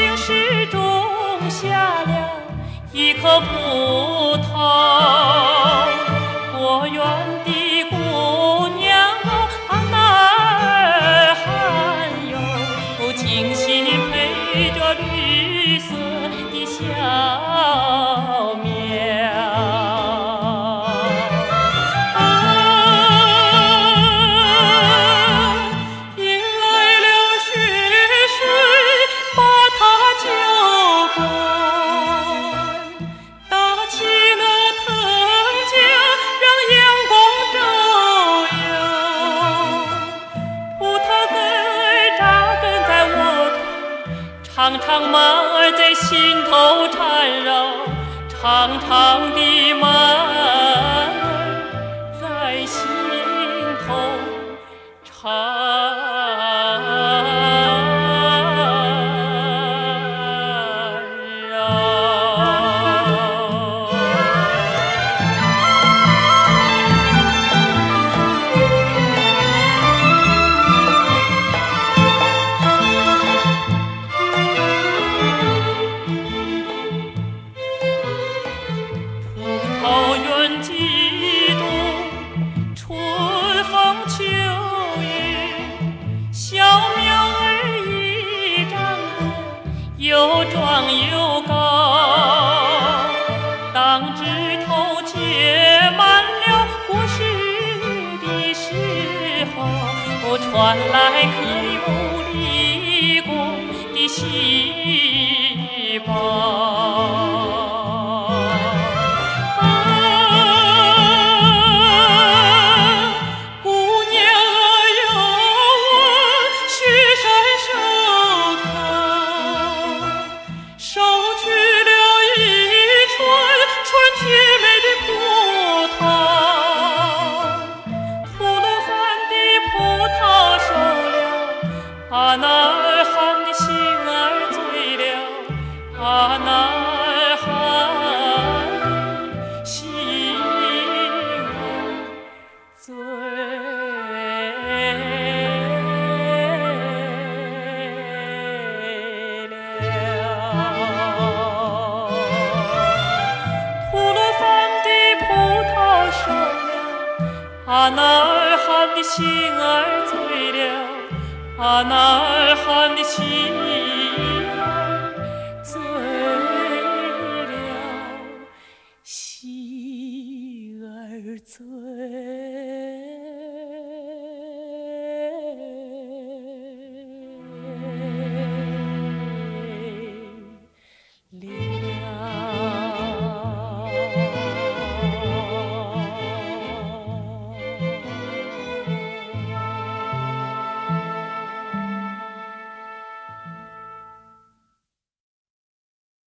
竟是种下了一颗葡萄。果园的姑娘哪儿还有精心配着绿色的小苗？长长蔓儿在心头缠绕，长长的蔓儿在心头缠绕。桃源几度春风秋雨，小苗儿已长得又壮又高。当枝头结满了果实的时候，传来渴慕立功的细胞。那儿喊的心儿醉了，那儿喊的心儿醉了。吐了番的葡萄熟了，那儿喊的心儿醉了。那儿喊的心